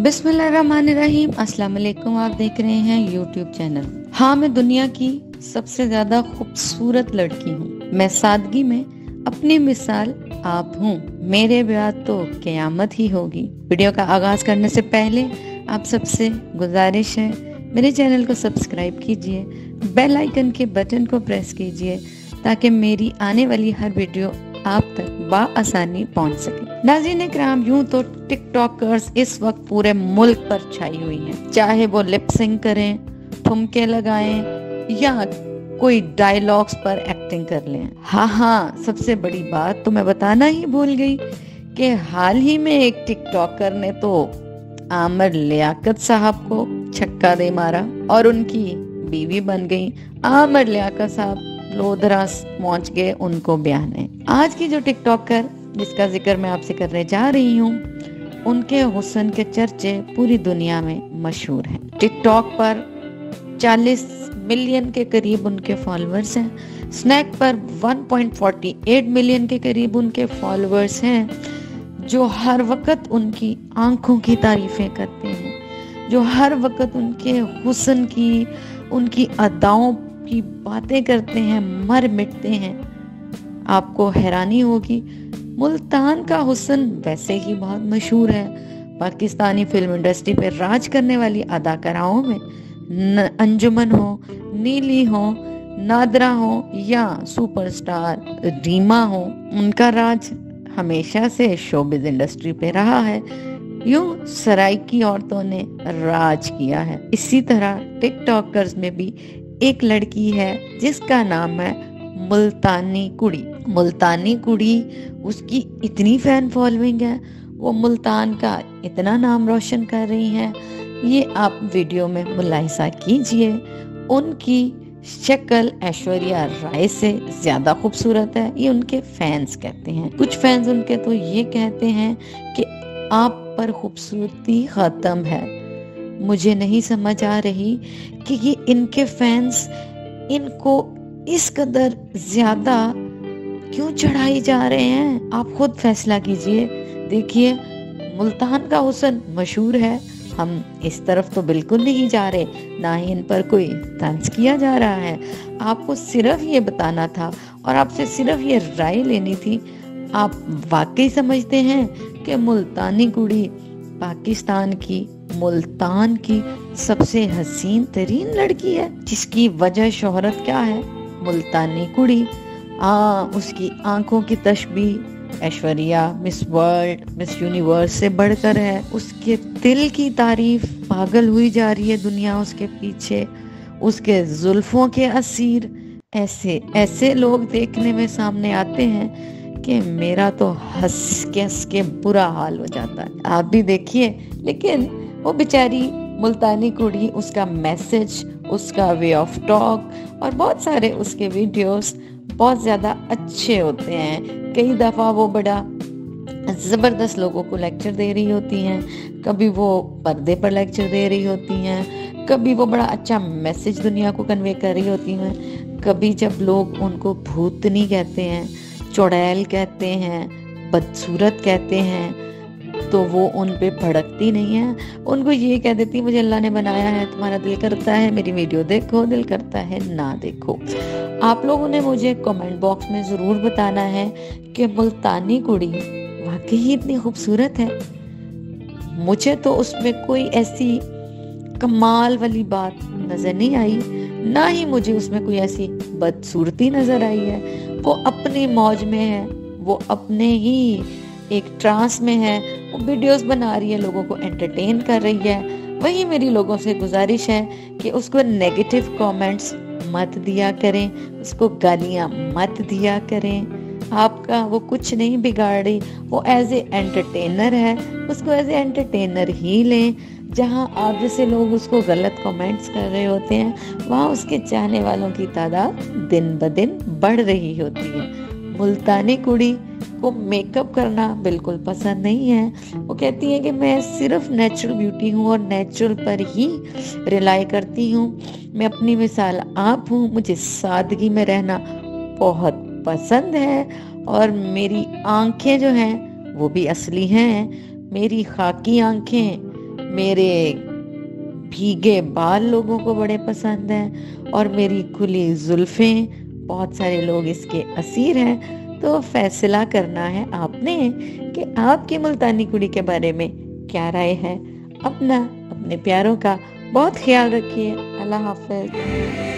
बिस्मिल्लाहिर्रहमानिर्रहीम। अस्सलाम वालेकुम। आप देख रहे हैं यूट्यूब चैनल। हाँ, मैं दुनिया की सबसे ज्यादा खूबसूरत लड़की हूँ। मैं सादगी में अपनी मिसाल आप हूँ। मेरे बाद तो क़यामत ही होगी। वीडियो का आगाज करने से पहले आप सबसे गुजारिश है, मेरे चैनल को सब्सक्राइब कीजिए, बेल आइकन के बटन को प्रेस कीजिए ताकि मेरी आने वाली हर वीडियो आप तक बाआसानी पहुंच सके। नाज़रीन किराम, यूं तो टिकटॉकर्स इस वक्त पूरे मुल्क पर छाई हुई हैं। चाहे वो लिप सिंक करें, ठुमके लगाएं या कोई डायलॉग्स पर एक्टिंग कर लें। हाँ, सबसे बड़ी बात तो मैं बताना ही भूल गई कि हाल ही में एक टिकटॉकर ने तो आमिर लियाकत साहब को छक्का दे मारा और उनकी बीवी बन गई। आमिर लियाकत साहब लोधरा पहुंच गए उनको ब्याहने। आज की जो टिकटॉकर जिसका जिक्र मैं आपसे करने जा रही हूँ, उनके हुस्न के चर्चे पूरी दुनिया में मशहूर हैं। टिकटॉक पर 40 मिलियन के करीब उनके फॉलोअर्स हैं। स्नैक पर 1.48 मिलियन के करीब उनके फॉलोअर्स हैं, जो हर वक्त उनकी आंखों की तारीफें करते हैं, जो हर वक्त उनके हुस्न की, उनकी अदाओं की बातें करते हैं, मर मिटते हैं। आपको हैरानी होगी, मुल्तान का हुस्न वैसे ही बहुत मशहूर है। पाकिस्तानी फिल्म इंडस्ट्री पर राज करने वाली अदाकाराओं में अंजुमन हो, नीली हो, नादरा हो या सुपरस्टार रीमा हो, उनका राज हमेशा से शोबिज इंडस्ट्री पे रहा है। यूं सराइकी औरतों ने राज किया है। इसी तरह टिकटॉकर्स में भी एक लड़की है जिसका नाम है मुल्तानी कुड़ी। मुल्तानी कुड़ी, उसकी इतनी फैन फॉलोइंग है, वो मुल्तान का इतना नाम रोशन कर रही हैं, ये आप वीडियो में मुलाहिजा कीजिए। उनकी शक्ल ऐश्वर्या राय से ज्यादा खूबसूरत है, ये उनके फैंस कहते हैं। कुछ फैंस उनके तो ये कहते हैं कि आप पर खूबसूरती खत्म है। मुझे नहीं समझ आ रही कि ये इनके फैंस इनको इस कदर ज्यादा क्यों चढ़ाई जा रहे हैं। आप खुद फैसला कीजिए। देखिए, मुल्तान का हुस्न मशहूर है, हम इस तरफ तो बिल्कुल नहीं जा रहे, ना ही इन पर कोई तंज किया जा रहा है। आपको सिर्फ ये बताना था और आपसे सिर्फ ये राय लेनी थी। आप वाकई समझते हैं कि मुल्तानी कुड़ी पाकिस्तान की, मुल्तान की सबसे हसीन तरीन लड़की है, जिसकी वजह शोहरत क्या है? मुल्तानी कुड़ी। उसकी आंखों की तशबीह Aishwarya miss world, miss universe से बढ़कर है। उसके दिल की तारीफ पागल हुई जा रही है दुनिया उसके पीछे। उसके जुल्फों के असीर ऐसे ऐसे लोग देखने में सामने आते हैं कि मेरा तो हंस के बुरा हाल हो जाता है। आप भी देखिए। लेकिन वो बेचारी मुल्तानी कुड़ी, उसका मैसेज, उसका वे ऑफ टॉक और बहुत सारे उसके वीडियोस बहुत ज़्यादा अच्छे होते हैं। कई दफ़ा वो बड़ा ज़बरदस्त लोगों को लेक्चर दे रही होती हैं, कभी वो पर्दे पर लेक्चर दे रही होती हैं, कभी वो बड़ा अच्छा मैसेज दुनिया को कन्वे कर रही होती हैं। कभी जब लोग उनको भूतनी कहते हैं, चुड़ैल कहते हैं, बदसूरत कहते हैं, तो वो उन पे भड़कती नहीं है। उनको ये कह देती, मुझे अल्लाह ने बनाया है, तुम्हारा दिल करता है मेरी वीडियो देखो, दिल करता है ना देखो। आप लोगों ने मुझे कमेंट बॉक्स में ज़रूर बताना है कि मुल्तानी कुड़ी वाकई ही इतनी खूबसूरत है। मुझे तो उसमें कोई ऐसी कमाल वाली बात नज़र नहीं आई, ना ही मुझे उसमें कोई ऐसी बदसूरती नज़र आई है। वो अपनी मौज में है, वो अपने ही एक ट्रांस में है, वो वीडियोस बना रही है, लोगों को एंटरटेन कर रही है। वही मेरी लोगों से गुजारिश है कि उसको नेगेटिव कमेंट्स मत दिया करें, उसको गालियां मत दिया करें। आपका वो कुछ नहीं बिगाड़ रही, वो एज ए एंटरटेनर है, उसको एज ए एंटरटेनर ही लें। जहां आप जैसे लोग उसको गलत कमेंट्स कर रहे होते हैं, वहां उसके चाहने वालों की तादाद दिन ब दिन बढ़ रही होती है। मुल्तानी कुड़ी को मेकअप करना बिल्कुल पसंद नहीं है। वो कहती है कि मैं सिर्फ नेचुरल ब्यूटी हूँ और नेचुरल पर ही रिलाई करती हूँ। मैं अपनी मिसाल आप हूँ, मुझे सादगी में रहना बहुत पसंद है और मेरी आंखें जो हैं वो भी असली हैं। मेरी खाकी आंखें मेरे भीगे बाल लोगों को बड़े पसंद हैं और मेरी खुली जुल्फें, बहुत सारे लोग इसके असीर हैं। तो फैसला करना है आपने कि आपकी मुल्तानी कुड़ी के बारे में क्या राय है। अपना, अपने प्यारों का बहुत ख्याल रखिए। अल्लाह हाफ़िज़।